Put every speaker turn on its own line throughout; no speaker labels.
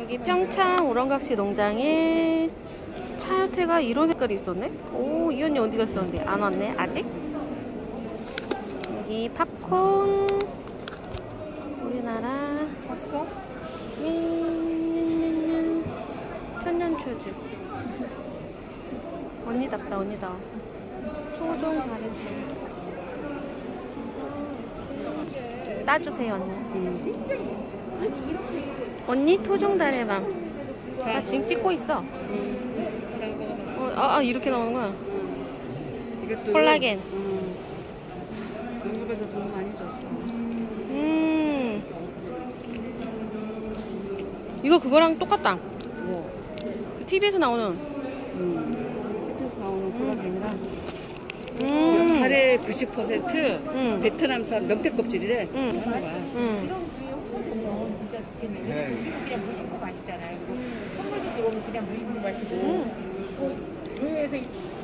여기 평창 우렁각시 농장에 차요태가 이런 색깔이 있었네? 오, 이 언니 어디 갔었는데? 안 왔네, 아직? 여기 팝콘. 우리나라.
봤어?
천년초즈. 언니답다, 언니다. 초종 가래지. 따주세요, 언니. 언니 토종 다래밤. 자, 지금 찍고 있어.
자, 먹어봐.
이렇게 나오는 거야.
이것도
콜라겐.
한국에서 돈 많이 줬어.
이거 그거랑 똑같다.
뭐?
그 TV에서 나오는.
TV에서 나오는 콜라겐이랑. 카레 90% 베트남산 명태 껍질이래. 하는 거야.
이런 주에 홍보는 진짜 좋겠네. 그냥 무심코 맛있잖아요. 그리고 선물도 들어오면 그냥 무심코 마시고. 교회에서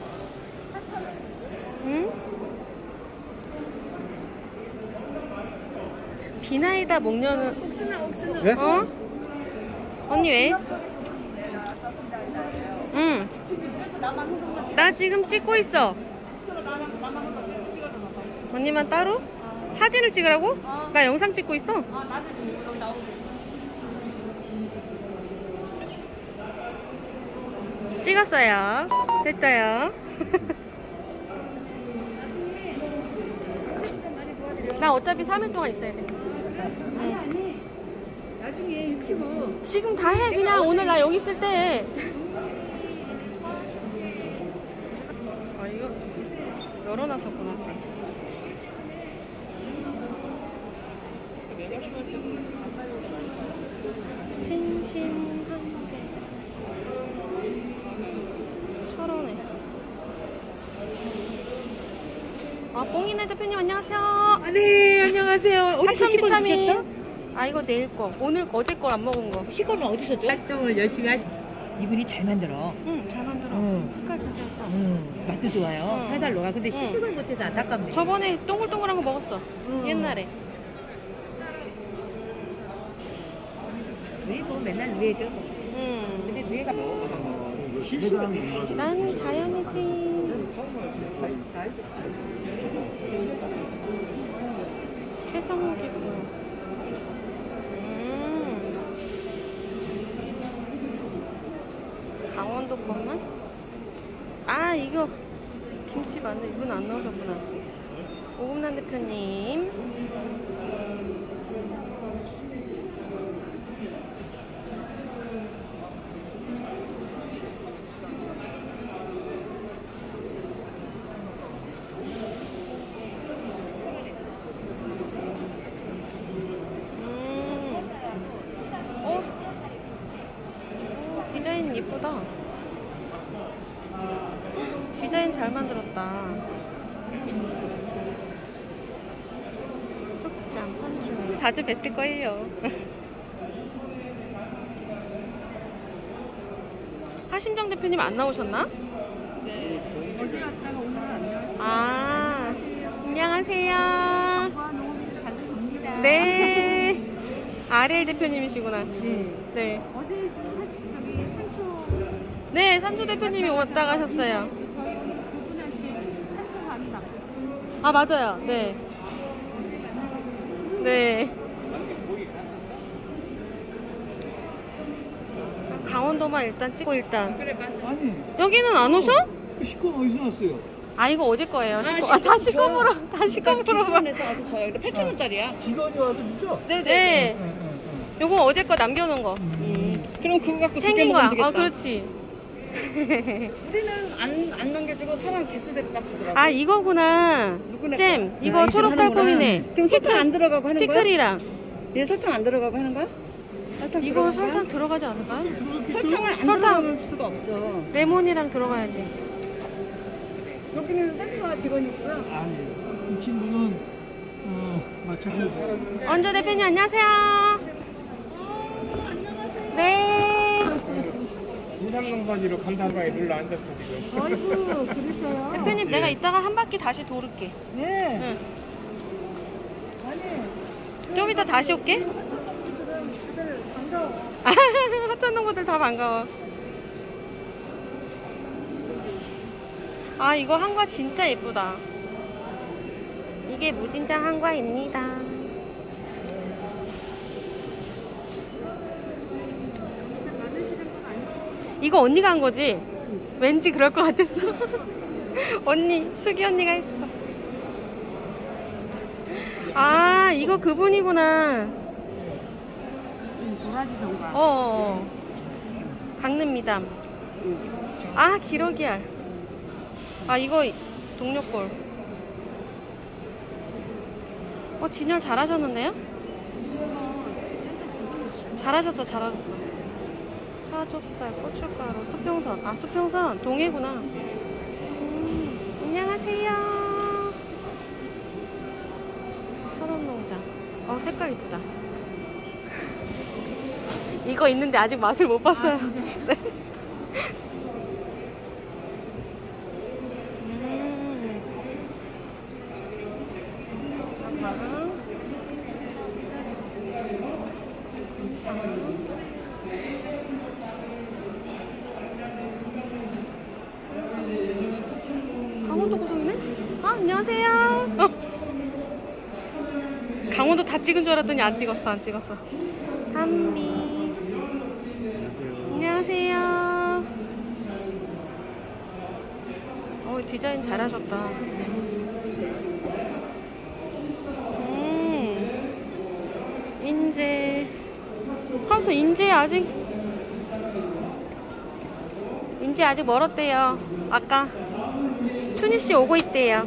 비나이다 목련은.
옥수나.
네?
어? 언니 왜? 응. 나 지금 찍고 있어. 언니만 따로? 사진을 찍으라고? 나 영상 찍고 있어.
나도 좀 여기 나오고.
찍었어요. 됐어요. 나 어차피 3일 동안 있어야 돼.
아니. 나중에 유튜브.
지금 다 해. 그냥 오늘 나 여기 있을 때. 이거 열어놨었구나. 싱싱한데 1,000원에. 뽕이네 대표님 안녕하세요.
네, 안녕하세요. 어디서 시골 주셨어?
이거 내일 거. 오늘 어제 걸 안 먹은 거.
시골은 어디서 줘? 활동을 열심히 하시. 이분이 잘 만들어.
잘 만들어. 색깔 진짜 예뻐.
맛도 좋아요. 살살 녹아. 근데 시식을 못해서 안타깝네.
저번에 동글동글한 거 먹었어. 옛날에.
왜 뭐 맨날 누에죠? 근데 누에가
나는 자연이지. 최성기고. 강원도 것만? 이거 김치 맞네. 이분 안 나오셨구나. 오금난 대표님. 디자인 예쁘다. 디자인 잘 만들었다. 속장 탄중에 자주 뵀을 거예요. 하심정 대표님 안 나오셨나?
네. 어제 갔다가 오늘은 안 나왔어요.
안녕하세요.
정보와 농업이 자주 접니다.
네. 아렐 대표님이시구나. 네.
어제 저기 산초.
네, 산초 대표님이 왔다 가셨어요.
저희 오늘 그분한테 산초 강의 받고.
맞아요. 네. 네. 강원도만 일단 찍고 일단.
그래, 맞아.
아니,
여기는 안 오셔?
식권 어디서 났어요?
이거 어제 거예요. 다시 껌으로. 다시 껌으로.
기술원에서 와서 줘요. 근데 8,000원짜리야.
직원이 와서 주죠?
네. 요거 어제 거 남겨놓은 거.
그럼 그거 갖고
생긴 거야.
되겠다.
그렇지.
우리는 안 넘겨주고 사람 개수대로 딱 주더라고.
이거구나.
누구네
잼.
거야?
이거 초록 달콤이네.
그럼 설탕 안 들어가고 하는 거야?
피클이랑.
얘 설탕 안 들어가고 하는 거야? 설탕
이거
들어가는
설탕
거야?
들어가지 않을까요?
설탕을 안
설탕.
들어가면 수가 없어.
레몬이랑 들어가야지.
여기는 센터 직원이고요.
아니, 이 친구는 마찬가지.
원조 대표님 안녕하세요. 네.
인삼농사지로 감탄방에 눌러 앉았어 지금.
아이고, 그러세요?
대표님 내가 이따가 한 바퀴 다시 돌을게.
네.
응.
아니,
좀 이따 다시 올게.
다들 반가워.
친구들 다 반가워. 아, 이거 한과 진짜 예쁘다. 이게 무진장 한과입니다. 이거 언니가 한 거지? 왠지 그럴 것 같았어. 언니, 수기 언니가 했어. 아, 이거 그분이구나.
도라지 성과.
강릉 미담. 아, 기러기알. 아, 이거 동료골. 진열 잘하셨는데요? 잘하셨어. 차좁쌀, 고춧가루, 수평선. 아, 수평선 동해구나. 안녕하세요. 산업농장. 색깔 이쁘다. 이거 있는데 아직 맛을 못 봤어요. 네. 강원도 고성이네? 아, 안녕하세요. 강원도 다 찍은 줄 알았더니 안 찍었어. 담비. 안녕하세요. 디자인 잘하셨다. 인제. 하면서 인제 아직 멀었대요. 아까 순희 씨 오고 있대요.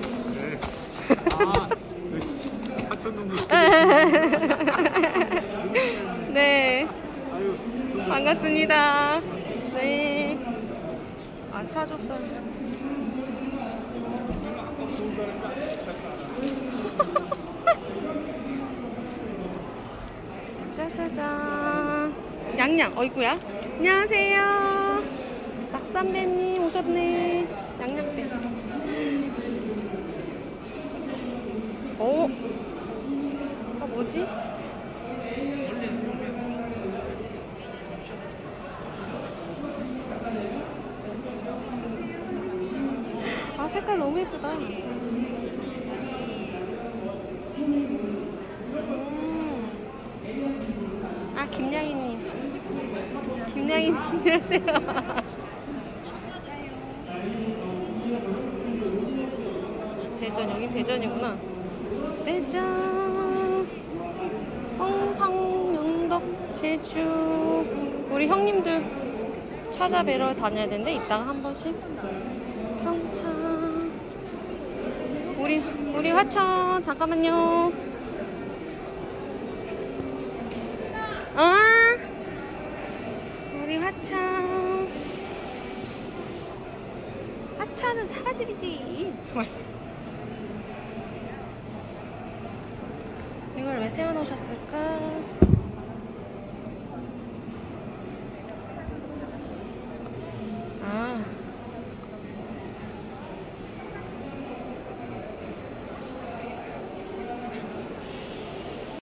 네. 반갑습니다. 네. 차 줬어요. 짜자잔. 양양, 어이구야. 안녕하세요. 낙선배님 오셨네. 양양배. 뭐지? 아, 색깔 너무 예쁘다. 아, 김양희님. 안녕하세요. 대전, 여긴 대전이구나. 대전, 홍성, 영덕, 제주. 우리 형님들 찾아뵈러 다녀야 되는데 이따가 한 번씩. 평창. 우리 화천 잠깐만요. 우리 화천은 사과집이지. 이걸 왜 세워놓으셨을까?